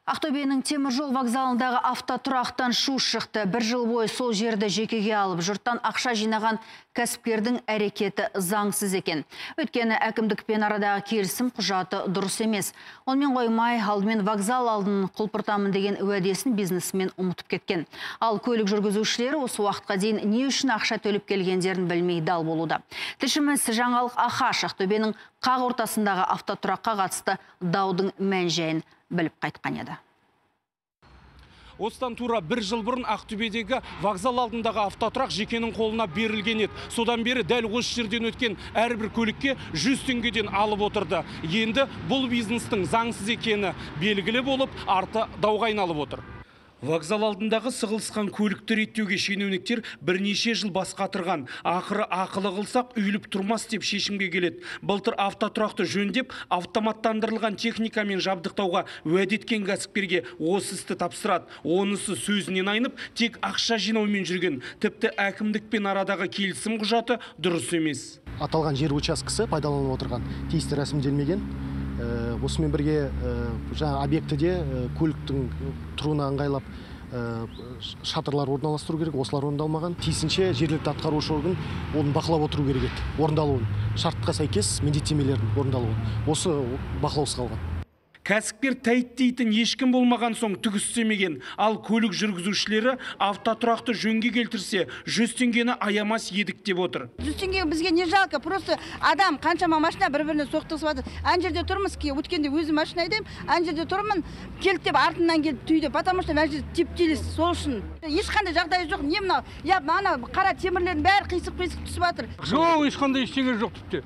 Ақтөбенің теміржол вокзалындағы автотұрақтан шу шықты. Бір жыл бойы сол жерді жекеге алып, жұрттан ақша жинаған кәсіпкердің әрекеті заңсыз екен. Өйткені әкімдікпен арадағы келісім құжаты дұрыс емес. Онымен қоймай, алдымен вокзал алдын құлпыртамын деген уәдесін бизнесмен ұмытып кеткен. Ал көлік жүргізушілері осы уақытқа дейін не үшін ақша төлеп келгендерін білмей дал болуда. Тілшіміз Жаңалық Ахаш Ақтөбенің қақ ортасындағы автотұраққа қатысты даудың мән-жайын біліп қайтқан еді. Осыдан тура бір жыл бұрын Ақтөбедегі вокзал алдындағы автотұрақ жекенің қолына берілген еді. Содан бері дәл осы жерден өткен әрбір көлікке 100 теңгеден алып отырды. Енді бұл бизнестің заңсыз екені белгілі болып, арты дауға айналып отыр. Вокзал алдындағы сығылысқан көлікті реттеуге шенеуніктер бірнеше жыл бас қатырған. Ақыры ақылы қылсақ үйіліп тұрмас деп шешімге келеді. Былтыр автотұрақты жөндеп, автоматтандырылған техникамен жабдықтауға уәде еткен кәсіпкерге осы істі тапсырады. Онысы сөзінен айнып, тек ақша жинаумен жүрген. Тіпті әкімдікпен арадағы келісім құжаты дұрыс емес. Аталған жер учаскесі пайдаланылып отырған, тиісті рәсімделмеген. Осымен бірге жаңа объектіде көліктің тұруына ыңғайлап шатырлар орналастыру керек, осылар орындалмаған. Тиісінше жергілікті атқарушы орган оны бақылап отыру керек еді. Орындалуын, шартқа сәйкес міндеттемелердің орындалуын. Осы бақылаусыз қалған. Кәсіпкер тәйттейтін ешкім болмаған соң түк істемеген. Ал көлік жүргізушілері автотұрақты жөнге келтірсе, 100 теңгені аямас едік деп отыр. 100 теңге бізге не жалко, просто адам қаншама машина бір-біріне соқтығысып жатыр. Ан жерде тұрмыз, өткенде өзі машина айдаймын, ан жерде тұрмын, келді деп артынан келіп түйді, потому что мына жерде тептелес, сол үшін. Ешқандай жағдайы жоқ, не мынау? Я ана қара темірлердің бәрі қисық-қисық түсіп жатыр. Жоқ, ешқандай ештеңе жоқ тіпті.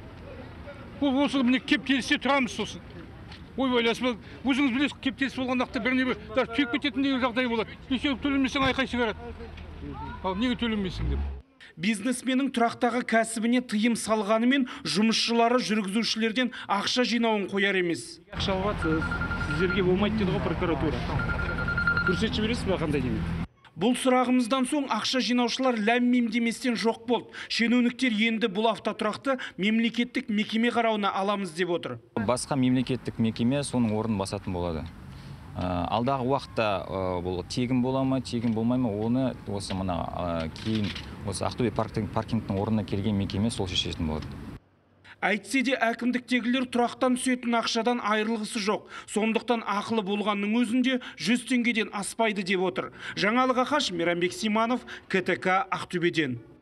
Бұл осы міне кептелісте тұрамыз сосын. Ой, ойласың, өзіңіз білесіз, кептеліс болған уақытта біріне даже түйіп кететіндей жағдай болады. Неше төленмесең айқай шығарады. Ал неге төленмейсің деп. Бизнесменнің тұрақтағы кәсібіне тыйым салғанымен жұмысшылары жүргізушілерден ақша жинауын қояр емес. Ақша алғансыз, сіздерге болмайды деді ғой прокуратура. Көрсетші бересіз бе қандай деме? Бұл сұрағымыздан соң ақша жинаушылар ләм-мим деместен жоқ болды. Шенеуніктер енді бұл автотұрақты мемлекеттік мекеме қарауына аламыз деп отыр. Басқа мемлекеттік мекеме соның орнын басатын болады. Алдағы уақытта бұл тегін бола ма, тегін болмай ма, оны осы мына кейін осы Ақтөбе паркингтің орнына келген мекеме сол шешетін болады. Әйтсе де әкімдіктегілер тұрақтан түсетін ақшадан айырылғысы жоқ. Сондықтан ақылы болғанның өзінде 100 теңгеден аспайды деп отыр. Жаңалық Ахаш, Мейрамбек Симанов, КТК Ақтөбеден.